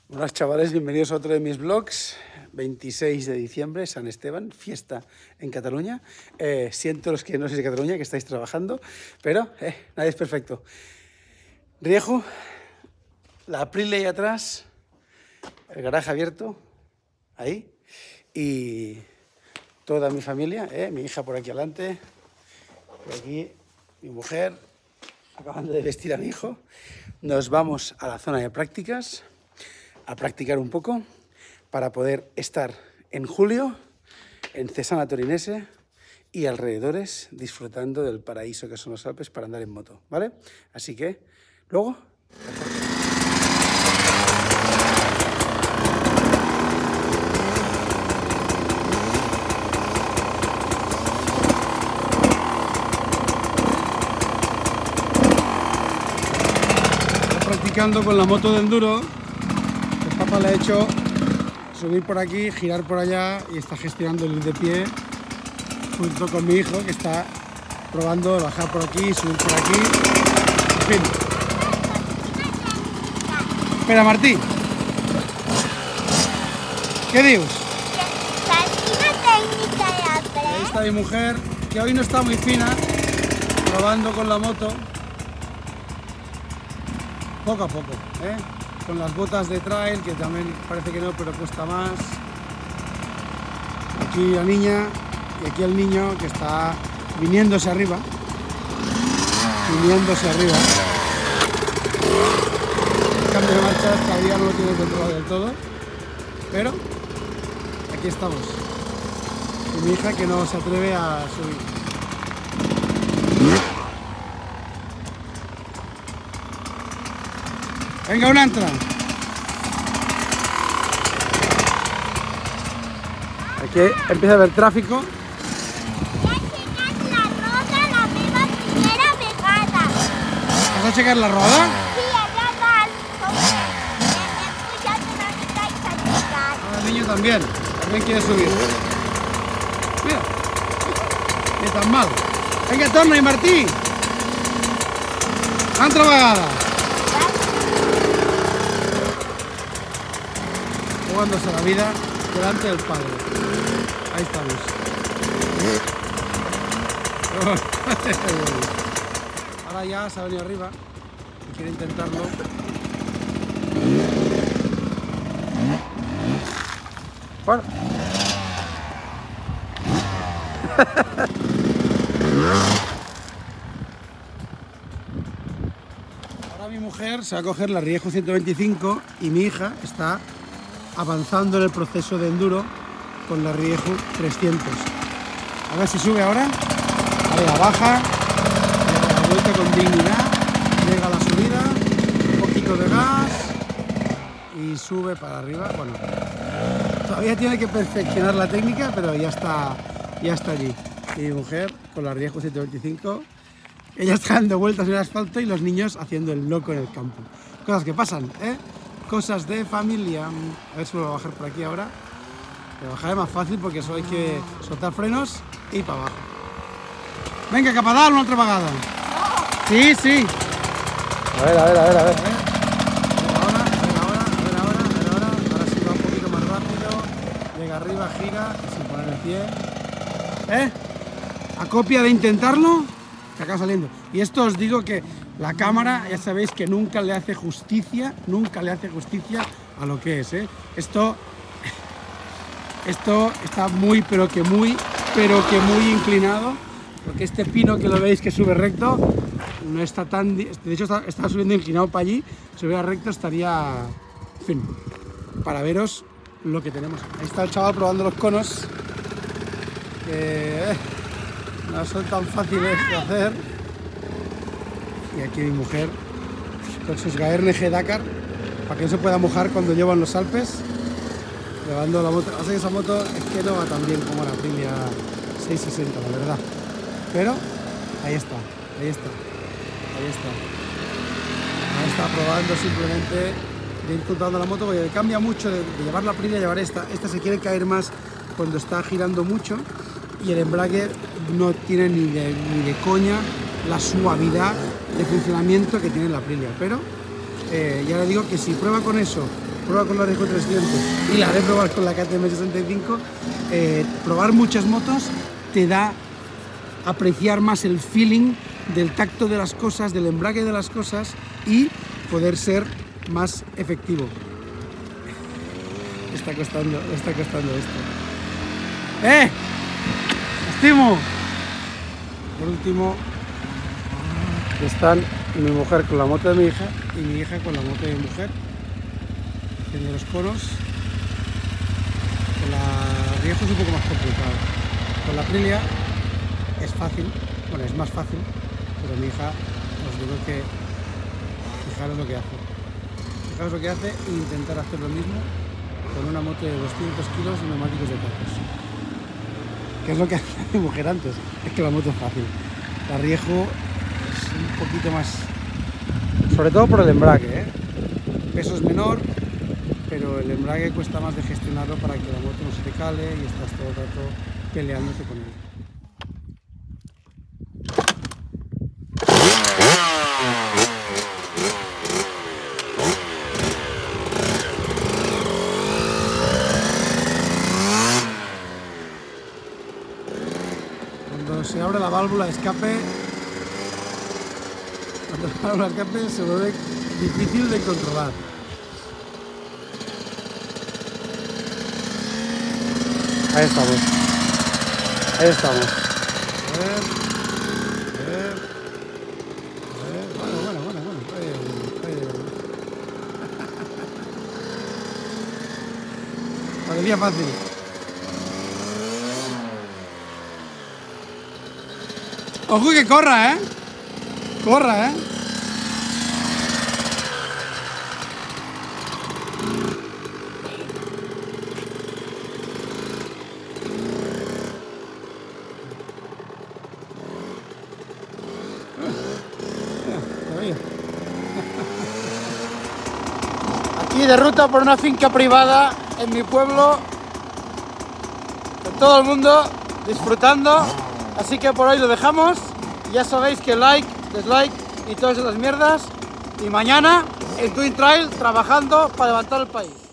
Buenas chavales, bienvenidos a otro de mis vlogs. 26 de diciembre, San Esteban, fiesta en Cataluña. Siento los que no sois de Cataluña, que estáis trabajando, pero nadie es perfecto. Rieju, la Aprilia ahí atrás, el garaje abierto, ahí, y toda mi familia, mi hija por aquí adelante, por aquí mi mujer, acabando de vestir a mi hijo. Nos vamos a la zona de prácticas a practicar un poco para poder estar en julio en Cesana Torinese y alrededores disfrutando del paraíso que son los Alpes para andar en moto, ¿vale? Así que luego... Practicando con la moto de enduro. El papá le ha hecho subir por aquí, girar por allá y está gestionando el ir de pie junto con mi hijo que está probando bajar por aquí, subir por aquí, en fin. Espera, Martí. ¿Qué dios? Ahí está mi mujer, que hoy no está muy fina, probando con la moto. Poco a poco, con las botas de trail, que también parece que no, pero cuesta más. Aquí la niña y aquí el niño que está viniéndose arriba. El cambio de marcha todavía no lo tiene controlado del todo, pero aquí estamos. Y mi hija que no se atreve a subir. Venga, una entra. Aquí empieza a haber tráfico. ¿Vas a checar la roda? El niño también quiere subir. Mira, ni tan mal. Venga, torna, Martí. Altra vegada. Jugándose la vida delante del padre. Ahí estamos. Ahora ya se ha venido arriba y quiere intentarlo. Bueno. Ahora mi mujer se va a coger la Rieju 125 y mi hija está avanzando en el proceso de enduro con la Rieju 300. A ver si sube ahora. Vale, baja, la vuelta con dignidad, llega a la subida, un poquito de gas y sube para arriba. Bueno, todavía tiene que perfeccionar la técnica, pero ya está allí. Y mi mujer con la Rieju 125, ella está dando vueltas en el asfalto y los niños haciendo el loco en el campo. Cosas que pasan, Cosas de familia. A ver si vuelvo a bajar por aquí ahora. Pero bajar es más fácil porque solo hay que soltar frenos y para abajo. Venga, que para dar una otra vagada. Sí, sí. A ver. Ahora. Ahora sí va un poquito más rápido. Llega arriba, gira y sin poner el pie. A copia de intentarlo, que acaba saliendo. Y esto os digo que la cámara, ya sabéis que nunca le hace justicia a lo que es, Esto está muy, pero que muy inclinado, porque este pino que lo veis que sube recto, no está tan... De hecho está subiendo inclinado para allí, si subiera recto estaría... En fin, para veros lo que tenemos. Ahí está el chaval probando los conos, que no son tan fáciles de hacer. Y aquí mi mujer con sus Gaerne G Dakar para que no se pueda mojar cuando llevan los Alpes, llevando la moto. O sea que esa moto es que no va tan bien como la Aprilia 660, la verdad, pero ahí está probando simplemente, de ir controlando la moto, porque cambia mucho de llevar la Aprilia a llevar esta se quiere caer más cuando está girando mucho y el embrague no tiene ni de coña la suavidad de funcionamiento que tiene la Aprilia, pero ya le digo que si prueba con eso prueba con la Rieju 300 y la haré probar con la KTM 65, probar muchas motos te da apreciar más el feeling del tacto de las cosas, del embrague de las cosas y poder ser más efectivo. Está costando esto. ¡Estimo! Por último están mi mujer con la moto de mi hija y mi hija con la moto de mi mujer, haciendo los conos. Con la Rieju es un poco más complicado. Con la Aprilia es fácil, bueno, es más fácil, pero mi hija, os digo que fijaros lo que hace. Fijaros lo que hace e intentar hacer lo mismo con una moto de 200 kilos y neumáticos de tacos. ¿Qué es lo que hacía mi mujer antes? Es que la moto es fácil. La Rieju es un poquito más, sobre todo por el embrague, El peso es menor, pero el embrague cuesta más de gestionarlo para que la moto no se te cale y estás todo el rato peleándote con él. Cuando se abre la válvula de escape, se vuelve difícil de controlar. Ahí estamos. A ver. Bueno. Parecía fácil. Ojo que corra, Corra, Aquí de ruta por una finca privada en mi pueblo, con todo el mundo disfrutando. Así que por hoy lo dejamos. Ya sabéis que like, dislike y todas esas mierdas. Y mañana en Twin Trail trabajando para levantar el país.